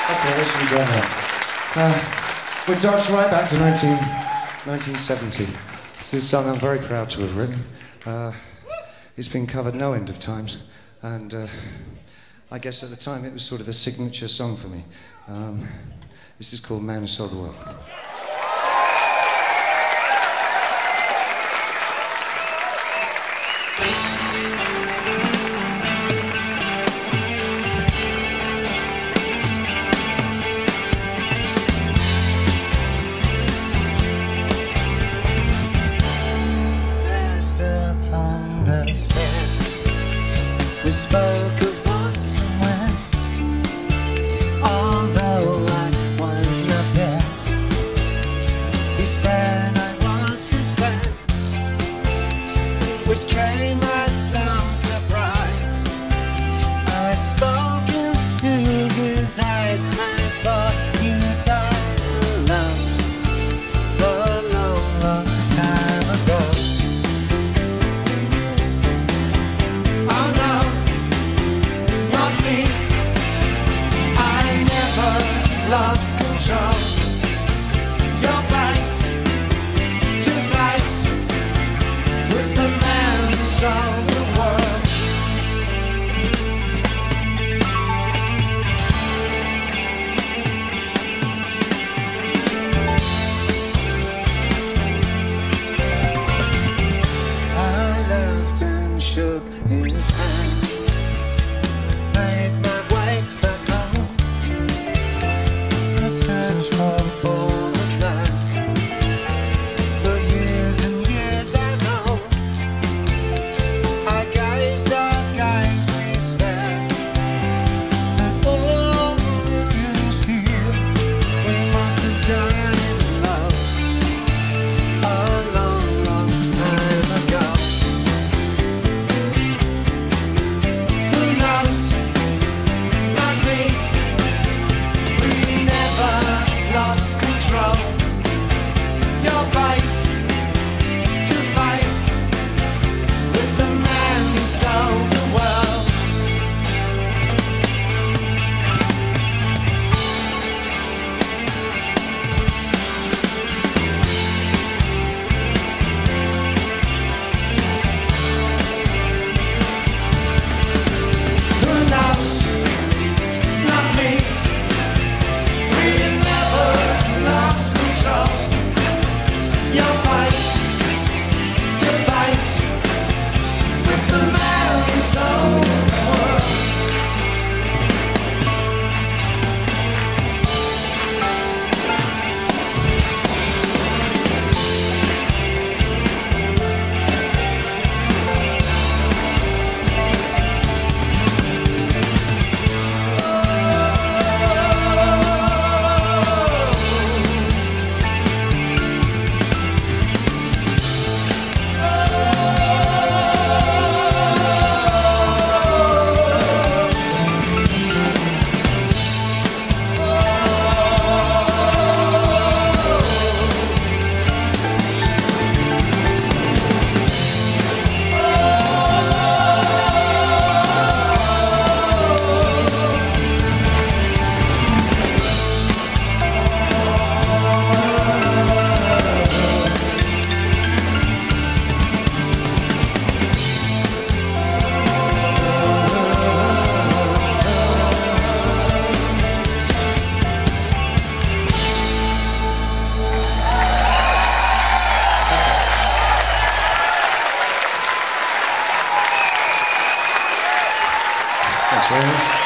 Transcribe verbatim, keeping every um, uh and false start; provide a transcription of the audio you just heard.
Okay, where should we go now? Uh, we dodged right back to nineteen seventy. It's this song I'm very proud to have written. Uh, it's been covered no end of times, and uh, I guess at the time it was sort of a signature song for me. Um, this is called Man Who Sold the World. We spoke of what and when, although I was not there. He said I was his friend, which came as some surprise. I'd spoken to his eyes, I thought you died alone, a long, long time ago. Lost control. Your vice to vice with the man who sold the world. I laughed and shook his hand, made my way back home. Search for forward land. For years and years I know I gazed, I gazed, we stared at all the ruins here. We must have done it alone a long, long time ago. Who knows? Not me. We never lost control. Your vice to vice with the man who sold the world. Who knows? Not me. Lost control. Your vice to vice with the man who sold the world. Thanks very much.